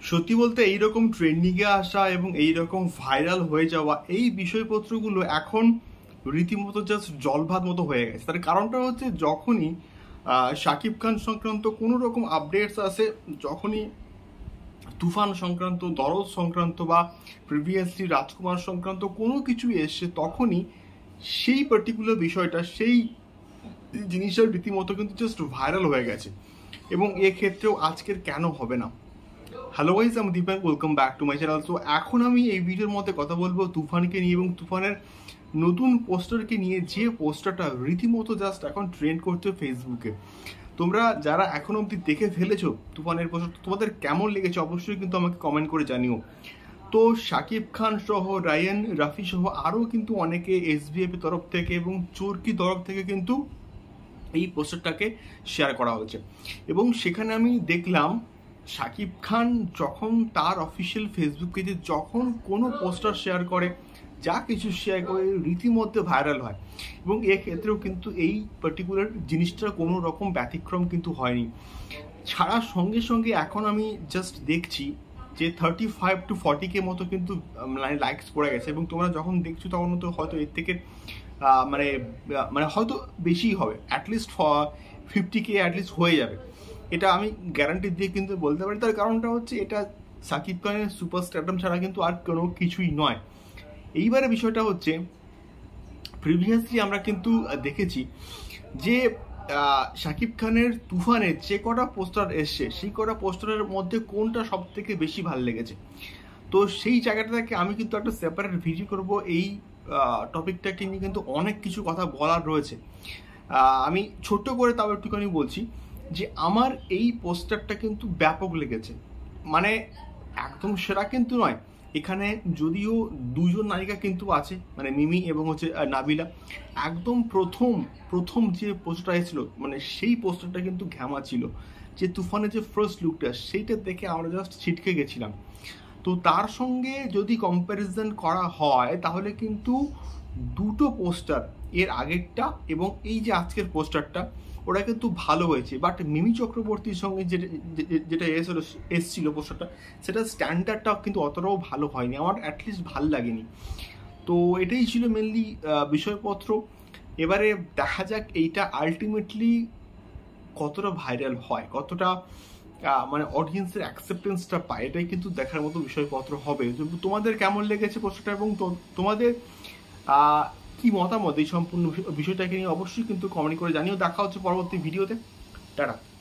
সত্যি বলতে এইরকম ট্রেন্ডিংয়ে আসা এবং এইরকম ভাইরাল হয়ে যাওয়া এই বিষয়পত্রগুলো এখন রীতিমতো জাস্ট জলভাত মতো হয়ে গেছে। তার কারণটা হচ্ছে যখনই শাকিব খান সংক্রান্ত কোনো রকম আপডেটস আসে, যখনই তুফান সংক্রান্ত, দরদ সংক্রান্ত বা প্রিভিয়াসলি রাজকুমার সংক্রান্ত কোনো কিছু এসছে, তখনই সেই পার্টিকুলার বিষয়টা, সেই জিনিসটা রীতিমতো কিন্তু জাস্ট ভাইরাল হয়ে গেছে। এবং এক্ষেত্রেও আজকের কেন হবে না। হ্যালো গাইস, আমি Deepak, welcome back to my channel. So এখন আমি এই ভিডিওর মধ্যে কথা বলবো তুফানকে নিয়ে এবং তুফানের নতুন পোস্টারকে নিয়ে, যে পোস্টারটা রীতিমতো জাস্ট এখন ট্রেন্ড করছে ফেসবুকে। তোমরা যারা এখন অবধি দেখে ফেলেছো তুফানের পোস্টার, তোমাদের কেমন লেগেছে অবশ্যই কিন্তু আমাকে কমেন্ট করে জানিও। তো শাকিব খান সহ, রায়ান, রাফি সহ আরও কিন্তু অনেকে SBF এর তরফ থেকে এবং চরকি তরফ থেকে কিন্তু এই পোস্টারটাকে শেয়ার করা হয়েছে। এবং সেখানে আমি দেখলাম শাকিব খান যখন তার অফিসিয়াল ফেসবুক পেজে যখন কোনো পোস্টার শেয়ার করে, যা কিছু শেয়ার করে রীতিমধ্যে ভাইরাল হয়। এবং এক্ষেত্রেও কিন্তু এই পার্টিকুলার জিনিসটার কোনো রকম ব্যতিক্রম কিন্তু হয়নি। ছাড়ার সঙ্গে সঙ্গে এখন আমি জাস্ট দেখছি যে 35 to 40K মতো কিন্তু লাইকস পড়ে গেছে। এবং তোমরা যখন দেখছো তখন তো হয়তো এর থেকে মানে মানে হয়তো বেশিই হবে, অ্যাটলিস্ট 50K অ্যাটলিস্ট হয়ে যাবে। এটা আমি গ্যারান্টি দিয়ে কিন্তু বলতে পারি। তার কারণটা হচ্ছে এটা শাকিব খানের সুপারস্টারডম ছাড়া কিন্তু আর কোনো কিছুই নয়। এইবারে বিষয়টা হচ্ছে, প্রিভিয়াসলি আমরা কিন্তু দেখেছি যে শাকিব খানের তুফানের যে কটা পোস্টার এসছে, সেই কটা পোস্টারের মধ্যে কোনটা সব থেকে বেশি ভালো লেগেছে। তো সেই জায়গাটা থেকে আমি কিন্তু একটা সেপারেট ভিডিও করব। এই টপিকটাকে নিয়ে কিন্তু অনেক কিছু কথা বলার রয়েছে। আমি ছোট্ট করে তাও একটুখানি বলছি যে আমার এই পোস্টারটা কিন্তু ব্যাপক লেগেছে। মানে একদম সেরা কিন্তু নয়, এখানে যদিও দুজন নায়িকা কিন্তু আছে, মানে মিমি এবং হচ্ছে নাবিলা। একদম প্রথম যে পোস্টারটা এসেছিল, মানে সেই পোস্টারটা কিন্তু ঘ্যামা ছিল। যে তুফানের যে ফার্স্ট লুকটা, সেইটা দেখে আমরা জাস্ট ছিটকে গেছিলাম। তো তার সঙ্গে যদি কম্প্যারিজন করা হয় তাহলে কিন্তু দুটো পোস্টার, এর আগেরটা এবং এই যে আজকের পোস্টারটা, ওটা কিন্তু ভালো হয়েছে। বাট মিমি চক্রবর্তীর সঙ্গে যেটা এসছিল পোস্টারটা, সেটা স্ট্যান্ডার্ডটা কিন্তু অতটাও ভালো হয়নি, আমার অ্যাটলিস্ট ভালো লাগেনি। তো এটাই ছিল মেনলি বিষয়পত্র। এবারে দেখা যাক এইটা আলটিমেটলি কতটা ভাইরাল হয়, কতটা মানে অডিয়েন্সের অ্যাকসেপ্টেন্সটা পায়, এটাই কিন্তু দেখার মতো বিষয়পত্র হবে। তোমাদের কেমন লেগেছে পোস্টারটা এবং তোমাদের কি মতামত এই সম্পূর্ণ বিষয়টাকে নিয়ে অবশ্যই কিন্তু কমেন্ট করে জানিও। দেখা হচ্ছে পরবর্তী ভিডিওতে। টাটা।